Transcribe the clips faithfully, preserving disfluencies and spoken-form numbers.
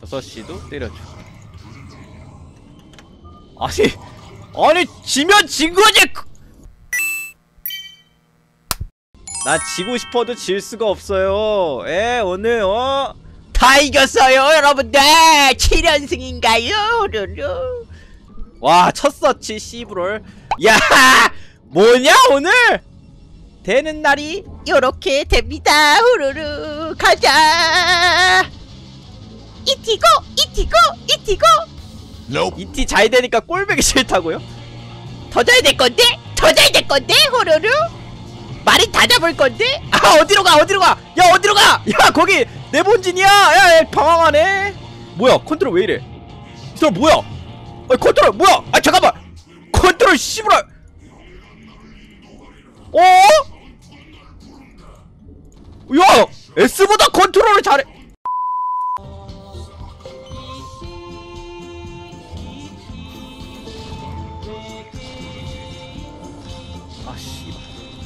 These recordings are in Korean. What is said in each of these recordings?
여섯 시도 때려줘. 아니 아니 지면 진거지. 나 지고 싶어도 질 수가 없어요. 에 오늘 어? 다 이겼어요 여러분들. 칠 연승인가요? 와 첫 서치 씨브롤. 야 뭐냐 오늘? 되는 날이 요렇게 됩니다. 후루루 가자. 이티고 이티고 이티고. nope. 이티 잘 되니까 꼴보기 싫다고요? 더 잘 될 건데? 더 잘 될 건데? 후루루? 말이 다 잡을 건데? 아 어디로 가 어디로 가? 야 어디로 가? 야 거기 내 본진이야. 야, 야 방황하네. 뭐야 컨트롤 왜 이래? 이 사람 뭐야? 아 컨트롤 뭐야? 아 잠깐만 컨트롤 씨부라. 어? 야 S보다 컨트롤을 잘해. 아 씨발.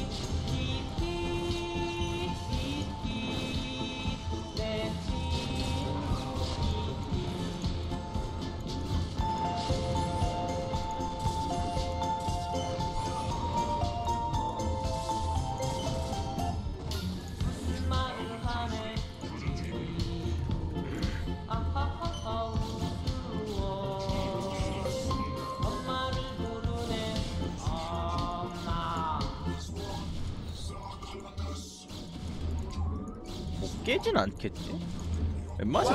깨진 않겠지? 웬만해서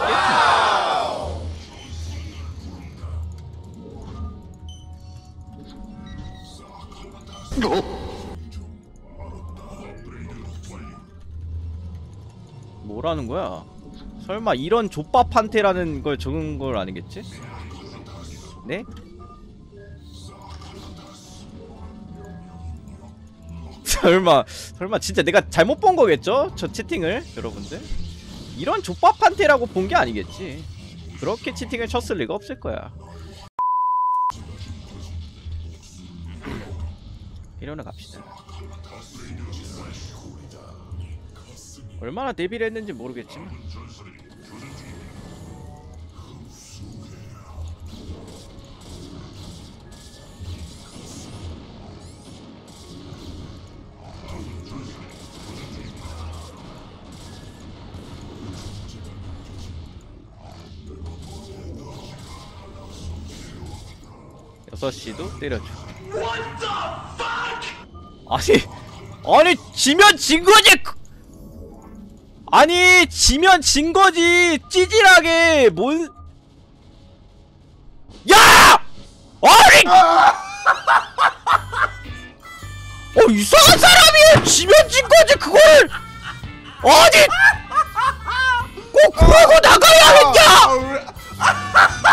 깨진. 뭐라는 거야? 설마 이런 족밥한테라는 걸 적은 걸 아니겠지? 네? 설마 설마 진짜 내가 잘못 본 거겠죠? 저 채팅을 여러분들 이런 족밥한테라고 본 게 아니겠지. 그렇게 채팅을 쳤을 리가 없을 거야. 이러나 갑시다. 얼마나 데뷔를 했는지 모르겠지만 여섯 시도 때려줘. 아니 아니 지면 진거지. 아니 지면 진거지. 찌질하게 뭔. 야! 아니 어 이상한 사람이에요. 지면 진거지 그걸 어디 꼭 그러고 나가야 했냐.